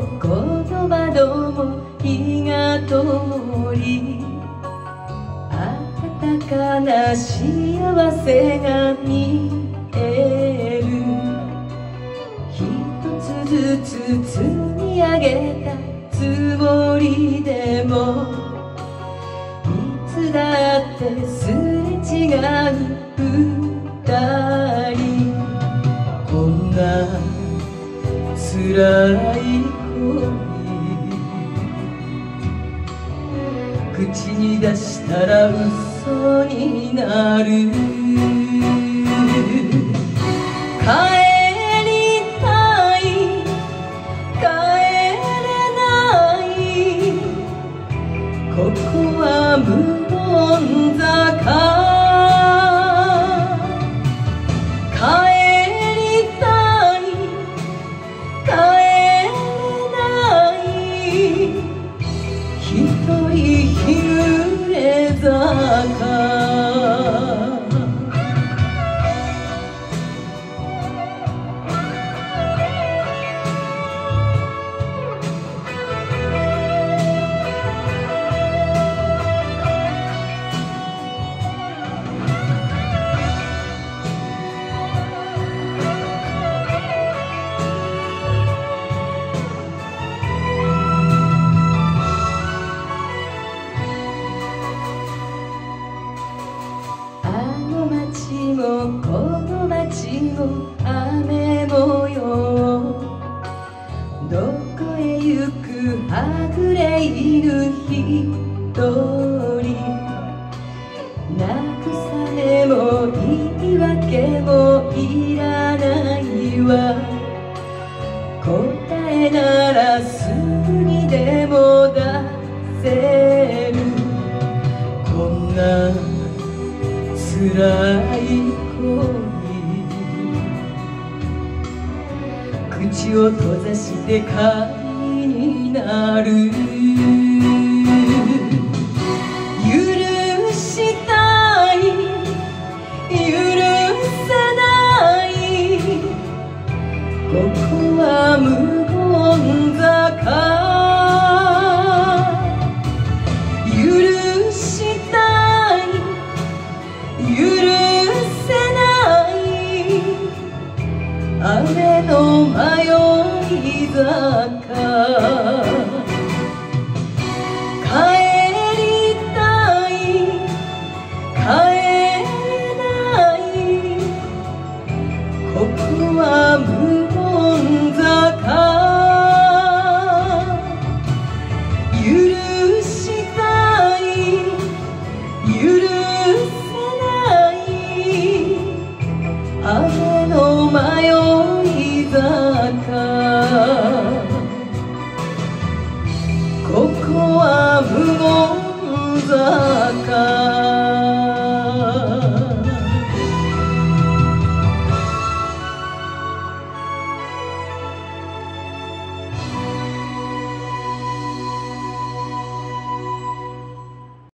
この窓も火が通り、温かな幸せが見える。一つずつ積み上げたつもりでも、いつだってすれ違う二人。こんな辛い恋、口に出したら嘘になる。帰りたい帰れない、ここは無言坂。この街も雨模様、どこへ行くはぐれ犬一人。慰めも言い訳もいらないわ、答えならすぐにでも出せる。こんな辛い口を閉ざして貝になる。許したい許せない、ここは無言坂。許したい許せない、雨の迷い坂。